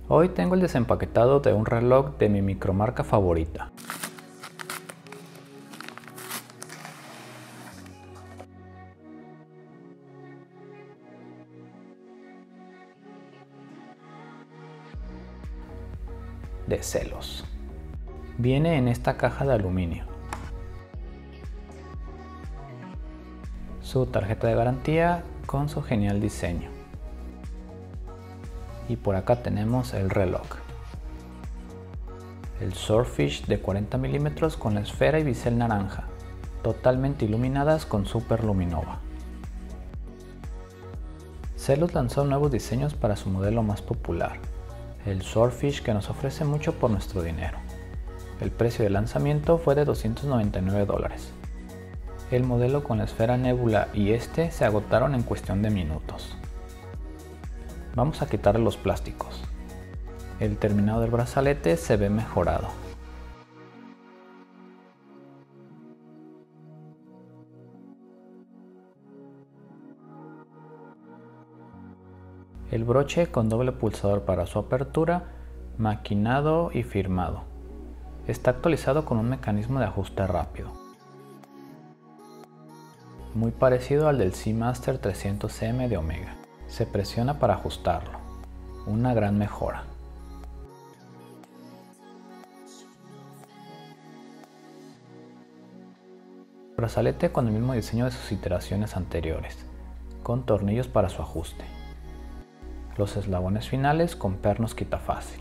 Hoy tengo el desempaquetado de un reloj de mi micromarca favorita. De Celos. Viene en esta caja de aluminio. Su tarjeta de garantía con su genial diseño. Y por acá tenemos el reloj. El Swordfish de 40 milímetros con la esfera y bisel naranja, totalmente iluminadas con Super Luminova. Celos lanzó nuevos diseños para su modelo más popular, el Swordfish, que nos ofrece mucho por nuestro dinero. El precio de lanzamiento fue de $299. El modelo con la esfera Nebula y este se agotaron en cuestión de minutos. Vamos a quitarle los plásticos. El terminado del brazalete se ve mejorado. El broche con doble pulsador para su apertura, maquinado y firmado. Está actualizado con un mecanismo de ajuste rápido. Muy parecido al del Seamaster 300M de Omega. Se presiona para ajustarlo. Una gran mejora. Brazalete con el mismo diseño de sus iteraciones anteriores, con tornillos para su ajuste. Los eslabones finales con pernos quitafácil.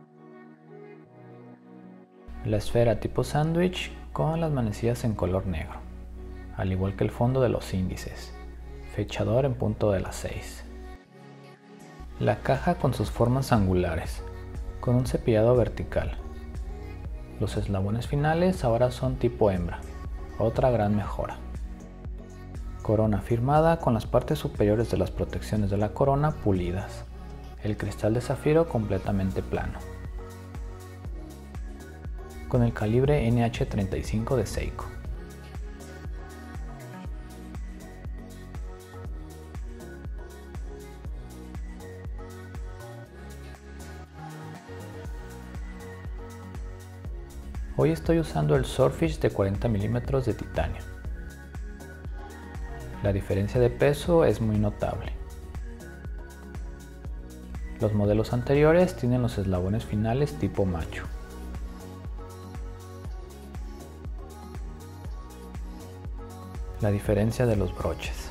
La esfera tipo sándwich con las manecillas en color negro, al igual que el fondo de los índices. Fechador en punto de las 6. La caja con sus formas angulares, con un cepillado vertical. Los eslabones finales ahora son tipo hembra, otra gran mejora. Corona firmada con las partes superiores de las protecciones de la corona pulidas. El cristal de zafiro completamente plano. Con el calibre NH35 de Seiko. Hoy estoy usando el Swordfish de 40 milímetros de titanio. La diferencia de peso es muy notable. Los modelos anteriores tienen los eslabones finales tipo macho. La diferencia de los broches.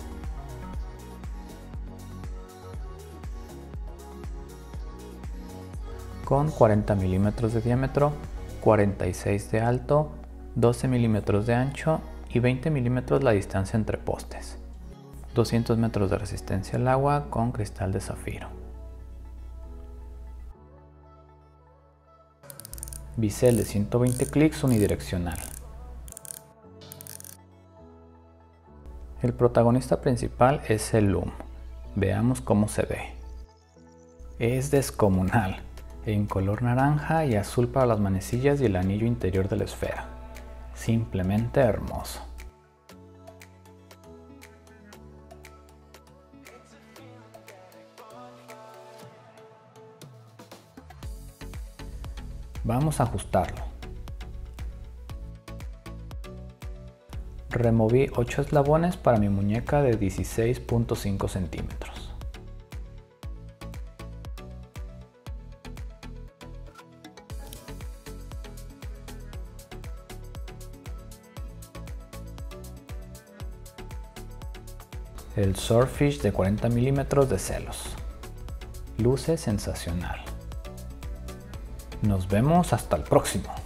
Con 40 milímetros de diámetro, 46 de alto, 12 milímetros de ancho y 20 milímetros la distancia entre postes. 200 metros de resistencia al agua con cristal de zafiro. Bisel de 120 clics unidireccional. El protagonista principal es el Loom. Veamos cómo se ve. Es descomunal, en color naranja y azul para las manecillas y el anillo interior de la esfera. Simplemente hermoso. Vamos a ajustarlo. Removí 8 eslabones para mi muñeca de 16.5 centímetros. El Swordfish de 40 milímetros de Celos. Luce sensacional. Nos vemos hasta el próximo.